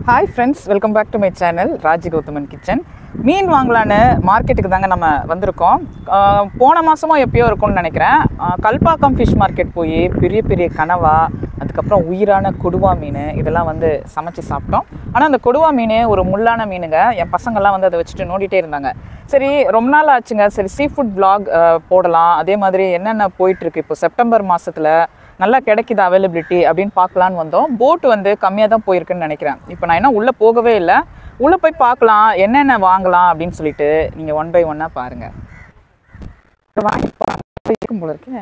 Hi friends, welcome back to my channel Raji Gothaman Kitchen. மீன் வாங்கலான்னு மார்க்கெட்டுக்கு தாங்க நம்ம வந்திருக்கோம். போன மாசமா எப்பயோ இருக்கும்னு நினைக்கிறேன். கல்பாக்கம் ஃபிஷ் மார்க்கெட் போய் பெரிய பெரிய கனவா, அதுக்கப்புறம் உயிரான கொடுவா மீன் இதெல்லாம் வந்து சமைச்சு சாப்பிட்டோம். ஆனால் அந்த கொடுவா மீன் ஒரு முள்ளான மீனுங்க. என் பசங்கள்லாம் வந்து அதை வச்சுட்டு நோண்டிகிட்டே இருந்தாங்க. சரி ரொம்ப நாள் ஆச்சுங்க, சரி சீ ஃபுட் vlog போடலாம். அதே மாதிரி என்னென்ன போயிட்டுருக்கு இப்போ செப்டம்பர் மாதத்தில் நல்லா கிடைக்குது அவைலபிலிட்டி அப்படின்னு பார்க்கலான்னு வந்தோம். போட் வந்து கம்மியாக தான் போயிருக்குன்னு நினைக்கிறேன். இப்போ நான் என்ன உள்ளே போகவே இல்லை. உள்ளே போய் பார்க்கலாம் என்னென்ன வாங்கலாம் அப்படின்னு சொல்லிட்டு நீங்கள் ஒன் பை ஒன்னாக பாருங்கள். வாங்கி இருக்கும் போல இருக்கு.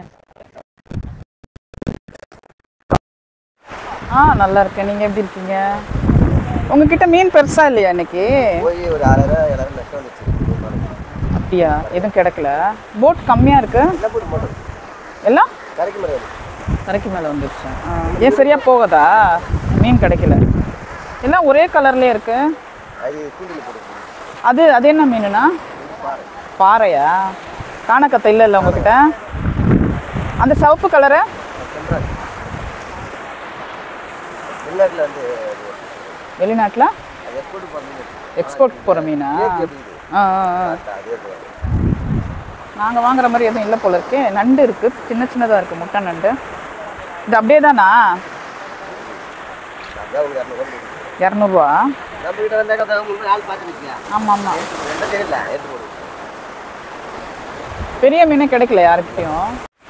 நல்லா இருக்கேன். நீங்கள் எப்படி இருக்கீங்க? உங்ககிட்ட மீன் பெருசாக இல்லையா இன்னைக்கு? அப்படியா? எதுவும் கிடைக்கல. போட் கம்மியாக இருக்கு. எல்லாம் கரைக்கு மேலே வந்துருச்சு. ஏன் சரியா போகாதா? மீன் கிடைக்கல. எல்லாம் ஒரே கலர்லேயே இருக்கு. அது அது என்ன மீனுனா? பாறையா? காணக்கத்தை இல்லை இல்லை உங்ககிட்ட? அந்த சிவப்பு கலரு வெளிநாட்டில் எக்ஸ்போர்ட் போகிற மீனா? நாங்கள் வாங்குற மாதிரி எதுவும் இல்லை போல இருக்கே. நண்டு இருக்குது, சின்ன சின்னதாக இருக்குது, முட்டை நண்டு. இது அப்படியே தானா? 200 ஆமாம் ஆமாம். பெரிய மீனே கிடைக்கல யாருக்கிட்டையும்.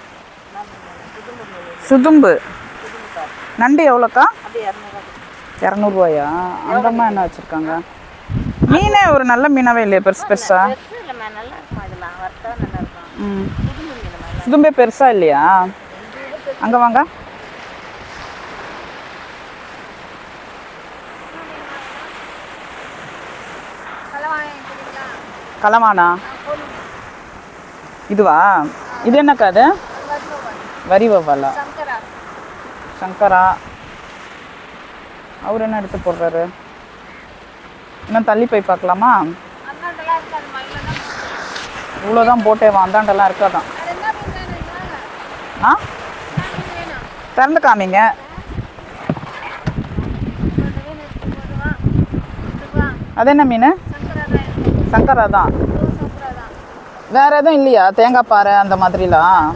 சுதும்பு நண்டு எவ்வளோக்கா? 200 அந்தம்மா என்ன வச்சுருக்காங்க? மீனே ஒரு நல்ல மீனாவே இல்லையா? பெருசு பெருசா? சுதும்பே பெருசா இல்லையா? அங்கே வாங்க. கலவானா? இதுவா? இது என்னக்கா? அது வரி வவ்வாலா? சங்கரா. அவர் என்ன எடுத்து போடுறாரு? இன்னும் தள்ளி போய் பார்க்கலாமா? இவ்வளோதான் போட்டே அந்தாண்டெல்லாம் இருக்காதான். திறந்து காமிங்க. அது என்ன மீன்? சங்கரா தான். வேற எதுவும் இல்லையா? தேங்காய் பாறை அந்த மாதிரிலாம்?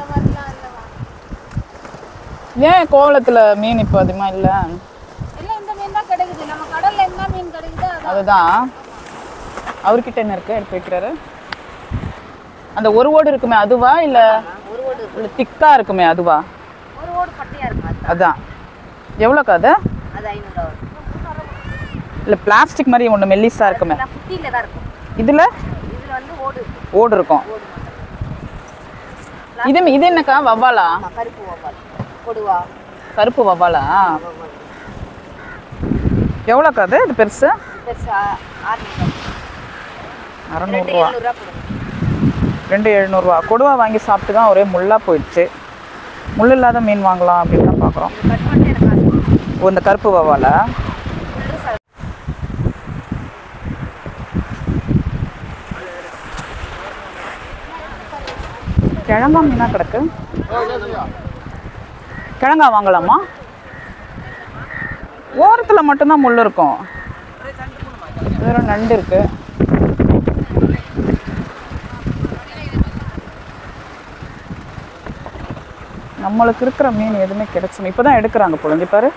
ஏன் கோவளத்தில் மீன் இப்போ அதிகமாக இல்லை? அதுதான். அவர்கிட்ட என்ன இருக்கு எடுத்து வைக்கிறாரு? அந்த ஒரு ஓடு இருக்குமே அதுவா இல்லை திக்கா இருக்குமே அதுவா? அதான். எவ்வளோக்கா அது? இல்லை பிளாஸ்டிக் மாதிரி ஒன்று மெல்லிஸா இருக்குமே இதில் ஓடு இருக்கும். இது இது என்னக்கா? வவ்வாலா? கருப்பு வவ்வாலா? எவ்வளோக்கா அது? இது பெருசு 600. 2700. கொடுவா வாங்கி சாப்பிட்டு தான் ஒரே முள்ளாக போயிடுச்சு. முள் இல்லாத மீன் வாங்கலாம் அப்படின்னு தான் பார்க்குறோம். இந்த கருப்பு வவ்வாலா? கிழங்கா மீனாக கிடக்கு. கிழங்கா வாங்கலாமா? ஓரத்தில் மட்டும்தான் முள் இருக்கும். வேறு நண்டு இருக்கு. நம்மளுக்கு இருக்கிற மீன் எதுவுமே கிடைச்சிடும். இப்போ தான் எடுக்கிறாங்க பொழுது பாரு.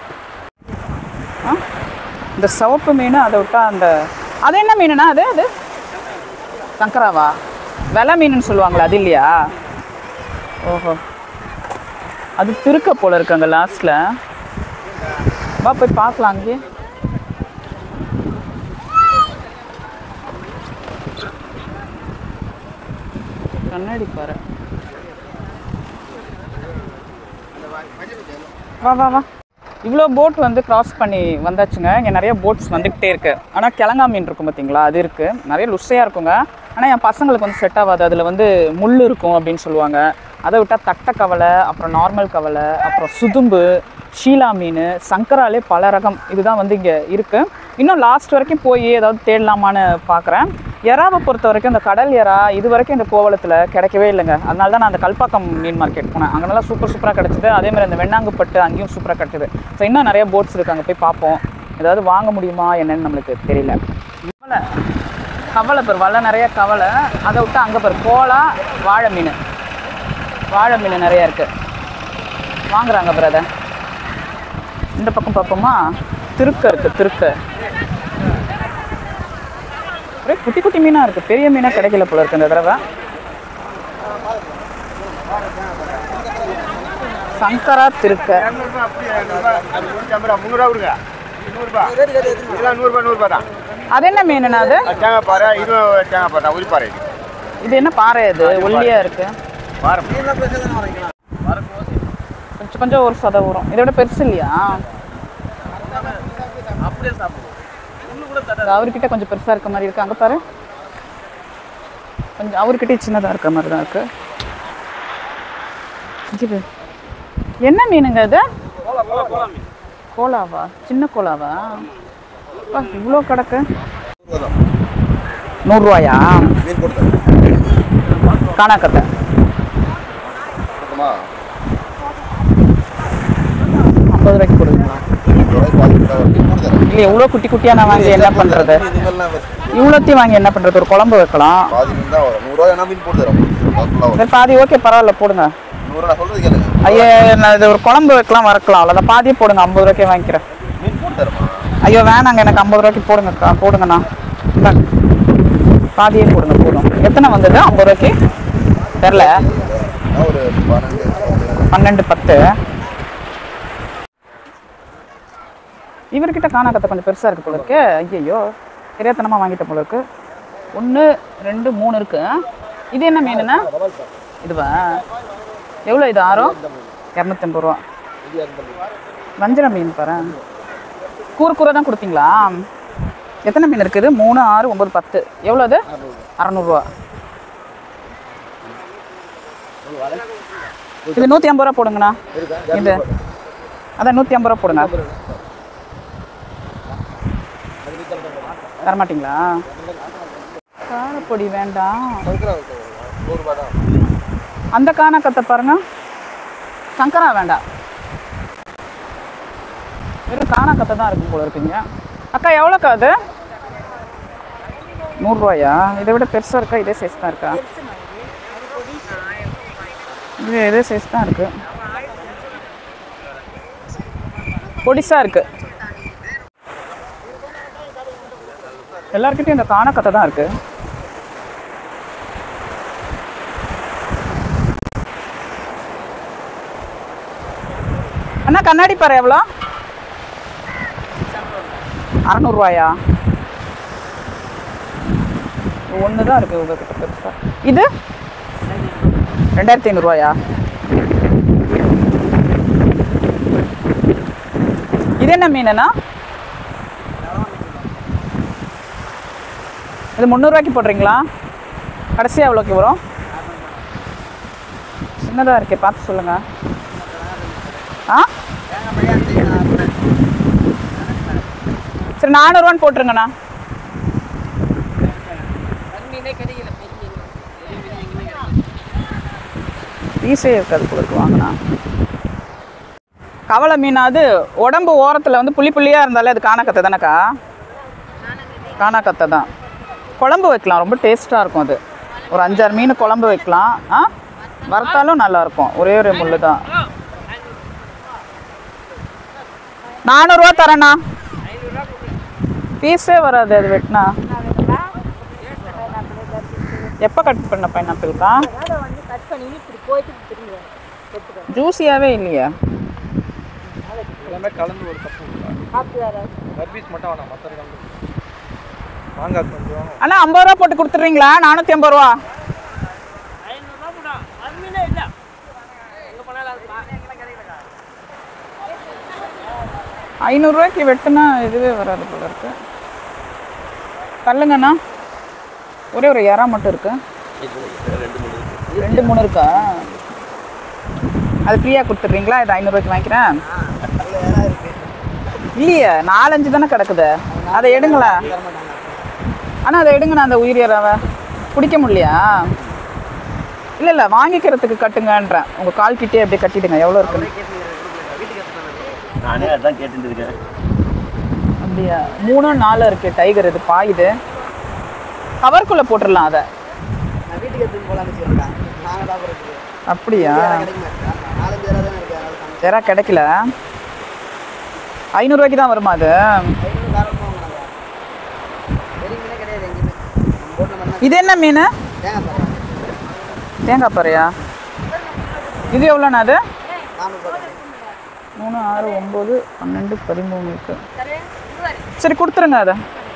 இந்த சிவப்பு மீன் அதை விட்டா அந்த அது என்ன மீனுனா? அது அது சங்கராவா? வெலை மீனுன்னு சொல்லுவாங்களா? அது இல்லையா? ஓஹோ, அது திருக்க போல இருக்காங்க லாஸ்ட்ல. வா போய் பார்க்கலாம். அங்கே கண்ணாடி பாரு. வா வா வா. இவ்வளோ போட் வந்து கிராஸ் பண்ணி வந்தாச்சுங்க. இங்கே நிறைய போட்ஸ் வந்துக்கிட்டே இருக்குது. ஆனால் கிழங்கா மீன் இருக்கும் பார்த்தீங்களா? அது இருக்குது. நிறைய லுசையாக இருக்குங்க. ஆனால் என் பசங்களுக்கு வந்து செட் ஆகாது. அதில் வந்து முள் இருக்கும் அப்படின்னு சொல்லுவாங்க. அதை விட்டால் தட்டை கவலை, அப்புறம் நார்மல் கவலை, அப்புறம் சுதும்பு, ஷீலா மீன், சங்கராலே பல ரகம் இதுதான் வந்து இங்கே இருக்குது. இன்னும் லாஸ்ட் வரைக்கும் போய் ஏதாவது தேடலாமான்னு பார்க்குறேன். எறாவை பொறுத்த வரைக்கும் இந்த கடல் எறா இது வரைக்கும் இந்த கோவளத்தில் கிடைக்கவே இல்லைங்க. அதனால தான் நான் அந்த கல்பாக்கம் மீன் மார்க்கெட் போனேன். அங்கே நல்லா சூப்பராக கிடச்சிது. அதேமாதிரி அந்த வெண்ணாங்குப்பட்டு அங்கேயும் சூப்பராக கிடச்சிது. ஸோ இன்னும் நிறைய போட்ஸ் இருக்குது, அங்கே போய் பார்ப்போம். ஏதாவது வாங்க முடியுமா என்னன்னு நம்மளுக்கு தெரியல. கவலை பேர் வலை நிறைய கவலை. அதை விட்டு அங்கே பேர் கோலா வாழை மீன் நிறையா இருக்குது. வாங்குறாங்க பேர். அதை இந்த பக்கம் பார்ப்போமா, திருக்க இருக்குது. திருக்க ஒரே குட்டி குட்டி மீனாக இருக்குது. பெரிய மீனாக கிடைக்கல போல இருக்குது இந்த தடவை. சங்கரா திருக்க அது என்ன மீனுண்ணா? அது இது என்ன பாறை? அது ஒல்லியா இருக்கு. கொஞ்சம் கொஞ்சம் ஒரு சதை வரும். இதை விட பெருசு இல்லையா? அவர்கிட்ட கொஞ்சம் பெருசா இருக்க மாதிரி இருக்கு. அங்க பாரு, கொஞ்சம் அவர்கிட்ட சின்னதா இருக்க மாதிரி தான் இருக்கு. என்ன மீனுங்க அது? கோலாவா? சின்ன கோலாவா? இவ்வளோ கிடக்கு. 100 ரூபாயா? காணாக்கத்தை 50 ரூபாய்க்கு கொடுங்களா? இல்லை, எவ்வளோ குட்டி குட்டியாக நான் வாங்கி என்ன பண்ணுறது? இவ்வளோத்தையும் வாங்கி என்ன பண்ணுறது? ஒரு குழம்பு வைக்கலாம். பாதி ஓகே, பரவாயில்ல, போடுங்க. ஐயோ, நான் இது ஒரு குழம்பு வைக்கலாம், வறுக்கலாம், அவ்வளோதான். பாதியே போடுங்க. 50 ரூபாய்க்கே வாங்கிக்கிறேன். ஐயோ வேணாங்க, எனக்கு 50 ரூபாய்க்கு போடுங்கக்கா. போடுங்கண்ணா, பாதியே போடுங்க, போதும். எத்தனை வந்தது 50 ரூபாய்க்கு? தெரில, 12 10. இவர்கிட்ட காணாக்கத்தை கொஞ்சம் பெருசாக இருக்குது போல இருக்கு. ஐயோ, தெரியாதனமாக வாங்கிட்ட போல இருக்கு. 1 2 3 இருக்கு. இது என்ன மீனுண்ணா? இதுவா? எவ்வளோ இது? 6 250 ரூபா. வஞ்சர மீன் பாரு, கூரை தான் கொடுப்பீங்களா? எத்தனை மீன் இருக்குது? 3 6 9 10. எவ்வளோ அது? 600 ரூபா. இது 150 ரூபா போடுங்கண்ணா. இது அதான் 150 ரூபா போடுங்க. தரமாட்டிங்களா? காரப்பொடி வேண்டாம். அந்த காணாக்கத்தை பாருங்க. சங்கரா வேண்டாம், வெறும் காணாக்கத்தை தான் இருக்கும் போல இருக்குங்க. அக்கா எவ்வளோக்கா அது? 100 ரூபாயா? இதை விட பெருசாக இருக்கா? இதே சைஸ் தான் இருக்கா? இதே சைஸ் தான் இருக்கு. பொடிசாக இருக்கு. எல்லாருக்கிட்டையும் இந்த காணாக்கத்தை தான் இருக்கு. அண்ணா கண்ணாடி பாரு, எவ்வளோ? 600 ரூபாயா? ஒன்று தான் இருக்கு உங்ககிட்ட பெருசா. இது 2500 ரூபாயா? இது என்ன மீனுண்ணா? இது 300 ரூபாய்க்கு போடுறீங்களா? கடைசியாக எவ்வளோக்கு வரும்? சின்னதாக இருக்கே, பார்த்து சொல்லுங்க. ஆ சரி, 400 ரூபான்னு போட்டுருங்கண்ணா. பீஸே இருக்காது கொடுத்து வாங்கண்ணா. கவலை மீனாவது உடம்பு ஓரத்தில் வந்து புள்ளி புள்ளியாக இருந்தாலே அது காணாக்கத்தை தானேக்கா? காணாக்கத்தை தான். குழம்பு வைக்கலாம், ரொம்ப டேஸ்ட்டாக இருக்கும் அது. ஒரு 5-6 மீன் குழம்பு வைக்கலாம். வறுத்தாலும் நல்லாயிருக்கும். ஒரே ஒரு முள்ளு தான். 400 ரூபா தரேண்ணா. பீஸே வராது அது வெட்டினா. எப்போ கட் பண்ண பைனாப்பிள்க்கா? ஜூஸியாகவே இல்லையா? கலந்து ஒரு அண்ணா 50 ரூபா போட்டு கொடுத்துட்றீங்களா? 450 ரூபா. 500 ரூபாய்க்கு வெட்டுனா இதுவே வராது போல இருக்கு. தள்ளுங்கண்ணா. ஒரே ஒரு இறா மட்டும் இருக்கு. 2 3 இருக்கா? அது ஃப்ரீயாக கொடுத்துட்றீங்களா? இது 500 ரூபாய்க்கு வாங்கிக்கிறேன். இல்லையே, 4-5 தானே கிடக்குது. அதை எடுங்களா? ஆனால் அதை எடுங்கண்ணா. அந்த உயிர் இறாவை பிடிக்க முடியலையா? இல்லை வாங்கிக்கிறதுக்கு கட்டுங்கன்றேன். உங்கள் கால்கிட்டே அப்படியே கட்டிடுங்க. எவ்வளோ இருக்குன்னு நானே அதான் கேட்டுட்டு இருக்கேன். அப்படியா 3 4 இருக்கு டைகர் இது பாயுது கவர்க்குள்ள போட்டுறலாம் அத நான் வீட்டுக்கு எடுத்து போலாம்னு வச்சிருக்கேன் நான் தான் போறது அப்படியா 4 பேரா தான் இருக்கு அதனால வேற கிடைக்கல 500 ரூபாய்க்கு தான் வருமா அது 500 காரம் போவாங்க பெரிய மீனே கிடையாது எங்கேயுமே போட்ல மட்டும் இது என்ன மீன் தேங்காய் பாறையா இது எவ்வளோண்ணா அது 3 6 9 12 13 இருக்கு சரி கொடுத்துருங்க அதை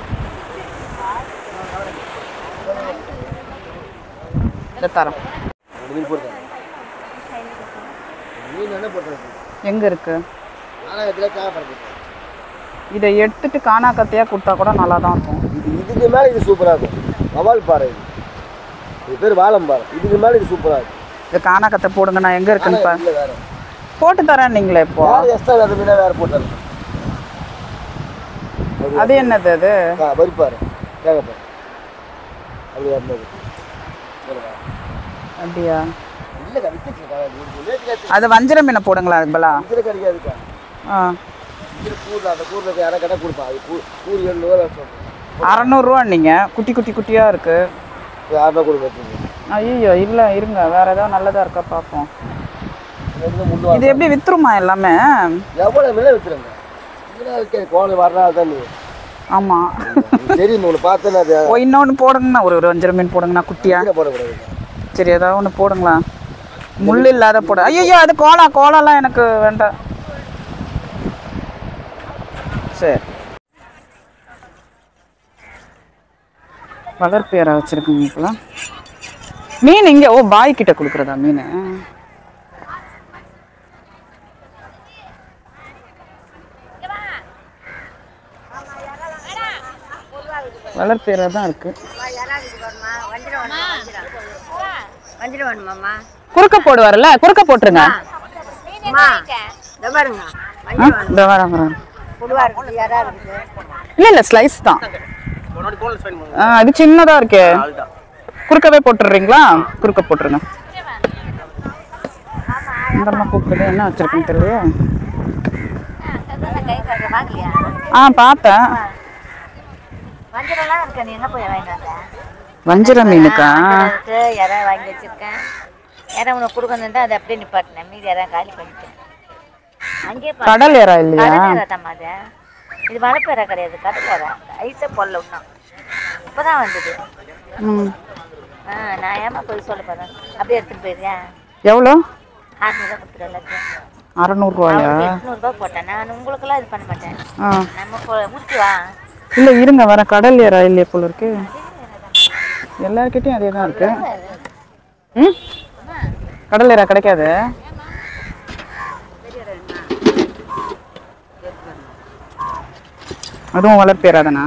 தரோம் எங்க இருக்கு இதை எடுத்துட்டு காணா கத்தையா கொடுத்தா கூட நல்லா தான் இருக்கும் இதுக்கு மேலே இது சூப்பராக இருக்கும் வவால் பாறை இது பேர் வாழம் பாறை இதுக்கு மேலே இது சூப்பராக இருக்கும் இது காணா கத்தை போடுங்க நான் எங்கே இருக்குன்னு போட்டு தரேன் நீங்களே இப்போ எக்ஸ்ட்ரா அது மீனா வேறு போட்டு அது என்னது அது வரிப்பாரு தேங்காய் அப்படி இருந்தது அப்படியா அது வஞ்சிர மீனை போடுங்களா அது பலா கிடைக்காதுக்கா ஆ கூரில் அந்த கூரில் யாரை கடை கொடுப்பா அது கூறு 700 600 நீங்கள் குட்டி குட்டி குட்டியாக இருக்கு 600 கொடுப்பீங்க ஐயோ இல்லை இருங்க வேற ஏதாவது நல்லதாக இருக்கா பார்ப்போம் இது எப்படி வித்துருமா எல்லாமே எவ்வளோ மீனை வித்துருங்க கோழை வர்றா தான் நீ ஆமாம் சரி ஒன்று பார்த்தேன்னா அது இன்னொன்று போடுங்கண்ணா ஒரு வஞ்சிர மீன் போடுங்கண்ணா குட்டியாக போடக்கூடாது சரி ஏதாவது ஒன்று போடுங்களா முள் இல்லாத போட ஐயோ அது கோலாலாம் எனக்கு வேண்டாம் சரி வளர்ப்பேரா வச்சுருக்குங்க இப்போலாம் மீன் இங்கே பாய் கிட்ட கொடுக்குறதா மீன் வளர்ப்பேரா தான் இருக்கு குறுக்க போடுவார்ல குறுக்க போட்டுருங்க இல்ல ஸ்லைஸ் தான் இது சின்னதா இருக்கே குறுக்கவே போட்டுறீங்களா குறுக்க போட்டுருங்க கூப்பிடுது என்ன வச்சிருக்குன்னு தெரியல பார்த்தேன் வஞ்சிர மீனுக்கா வாங்கி வச்சிருக்கேன் யாரும் உனக்கு கொடுக்கணும் அதை அப்படியே நிப்பாட்டினேன் மீதி யாரும் காலி பண்ணிட்டேன் அங்கே கடல் ஏரா இல்லையா இது வளர்ப்பேரா கிடையாது கடல் ஏரா ஐஸை போடல இன்னும் இப்போதான் வந்தது நான் ஏமா போய் சொல்ல போறேன் அப்படியே எடுத்துட்டு போயிருக்கேன் எவ்வளோ 600 கொடுத்துரு எல்லாத்தையும் 600 ரூபாயா 800 ரூபாய் போட்டேன் நான் உங்களுக்கெல்லாம் இது பண்ண மாட்டேன் நம்ம முடிச்சு வா இல்லை இருங்க வர கடல் ஏரா இல்லையா போல இருக்கு எல்லார்கிட்டையும் அதே தான் இருக்கு கடல் ஏரா கிடைக்காது அதுவும் வளர்ப்பேரா தானா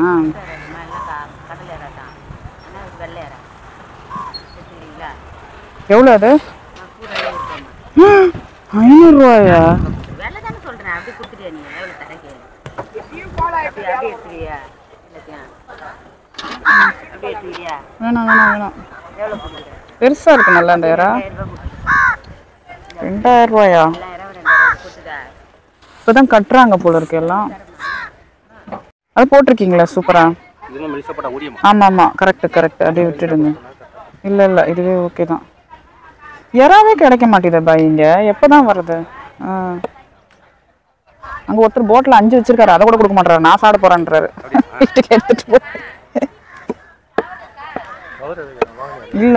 எவ்வளோ அது 500 ரூபாயா வேணாம் பெருசா இருக்கு நல்லா அந்த ஏரா 2000 ரூபாயா இப்பதான் கட்டுறாங்க போல இருக்கு எல்லாம் அது போட்டிருக்கீங்களா சூப்பரா ஆமா கரெக்ட் அப்படியே விட்டுடுங்க இல்ல இதுவே ஓகே தான் எறாவே கிடைக்க மாட்டேங்குது பாய் இங்க எப்பதான் வருது அங்க ஒருத்தர் போட்ல 5 வச்சிருக்காரு அதை கூட கொடுக்க மாட்டாரு நான் சாப்பிட போறேன்றாரு வீட்டுக்கு எடுத்துட்டு போ இல்ல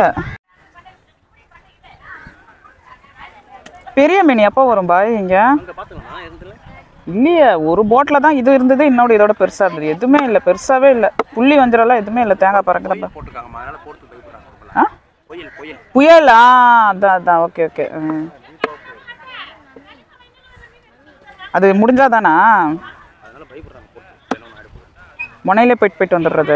பெரிய மீன் எப்போ வரும் பாய் இங்க இல்லையே ஒரு போட்ல தான் இது இருந்தது இன்னொரு இதோட பெருசா இருந்தது எதுவுமே இல்லை பெருசாவே இல்லை புள்ளி வஞ்சிரம்லாம் எதுவுமே இல்லை தேங்காய் பறக்கிறப்ப புயலா அதான் ஓகே அது முடிஞ்சாதானா முனையிலே போயிட்டு வந்துடுறது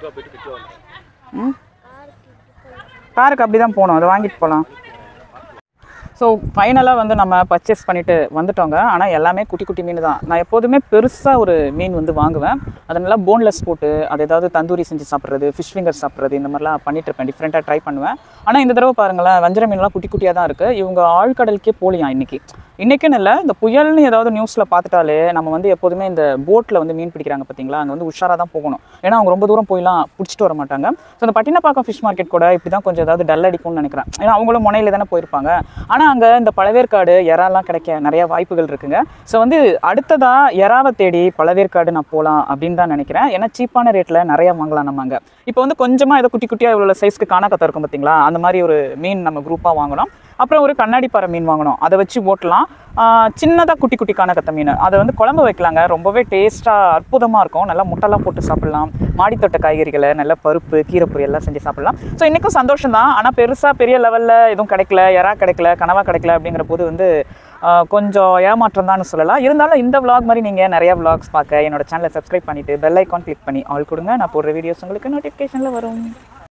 காருக்கு அப்படி தான் போகணும் அதை வாங்கிட்டு போகலாம் ஸோ ஃபைனலாக வந்து நம்ம பர்ச்சேஸ் பண்ணிவிட்டு வந்துட்டோங்க ஆனால் எல்லாமே குட்டி குட்டி மீன் தான் நான் எப்போதுமே பெருசாக ஒரு மீன் வந்து வாங்குவேன் அதனால போன்லெஸ் போட்டு அது ஏதாவது தந்தூரி செஞ்சு சாப்பிட்றது ஃபிஷ் ஃபிங்கர் சாப்பிட்றது இந்த மாதிரிலாம் பண்ணிட்டு இருப்பேன் டிஃப்ரெண்ட்டாக ட்ரை பண்ணுவேன் ஆனால் இந்த தடவை பாருங்களேன் வஞ்சிர மீன்லாம் குட்டி குட்டியாக தான் இருக்குது இவங்க ஆழ்கடலுக்கே போலியாம் இன்றைக்கி இன்றைக்குன்னு இல்லை, இந்த புயல்னு ஏதாவது நியூஸில் பார்த்துட்டாலே நம்ம வந்து எப்போதுமே இந்த போட்டில் வந்து மீன் பிடிக்கிறாங்க பார்த்தீங்களா, அங்கே வந்து உஷாராக தான் போகணும். ஏன்னா அவங்க ரொம்ப தூரம் போயெலாம் பிடிச்சிட்டு வர மாட்டாங்க. ஸோ இந்த பட்டினப்பாக்கம் ஃபிஷ் மார்க்கெட் கூட இப்படி தான் கொஞ்சம் ஏதாவது டல் அடிக்கும்னு நினைக்கிறேன். ஏன்னா அவங்களும் முனையில் தானே போயிருப்பாங்க. ஆனால் அங்கே இந்த பழவேற்காடு எறாலாம் கிடைக்க நிறைய வாய்ப்புகள் இருக்குங்க. ஸோ வந்து அடுத்ததாக எறாவை தேடி பழவேற்காடு நான் போகலாம் அப்படின்னு தான் நினைக்கிறேன். ஏன்னா சீப்பான ரேட்டில் நிறையா வாங்கலாம் நம்ம அங்கே. இப்போ வந்து கொஞ்சமாக ஏதோ குட்டி குட்டியாக இவ்வளோ சைஸ்க்கு காணாக்கத்தை இருக்கும் பார்த்தீங்களா, அந்த மாதிரி ஒரு மீன் நம்ம குரூப்பாக வாங்கணும். அப்புறம் ஒரு கண்ணாடி பாறை மீன் வாங்கணும், அதை வச்சு ஓட்டலாம். சின்னதாக குட்டி குட்டி காணக்கத்தை மீன் அதை வந்து குழம்பு வைக்கலாங்க. ரொம்பவே டேஸ்ட்டாக அற்புதமாக இருக்கும். நல்லா முட்டைலாம் போட்டு சாப்பிட்லாம். மாடித்தோட்ட காய்கறிகளை நல்லா பருப்பு கீரை பொரியெல்லாம் செஞ்சு சாப்பிட்லாம். ஸோ இன்றைக்கும் சந்தோஷம் தான். ஆனால் பெருசாக பெரிய லெவலில் எதுவும் கிடைக்கல, எறா கிடைக்கல, கனவா கிடைக்கல அப்படிங்கிற போது வந்து கொஞ்சம் ஏமாற்றம் தான் சொல்லலாம். இருந்தாலும் இந்த விளாக் மாதிரி நீங்கள் நிறையா விளாக்ஸ் பார்க்க என்னோட சேனலை சப்ஸ்கிரைப் பண்ணிவிட்டு பெல் ஐக்கான் கிளிக் பண்ணி ஆல் கொடுங்க. நான் போடுற வீடியோஸ் உங்களுக்கு நோட்டிஃபிகேஷனில் வரும்.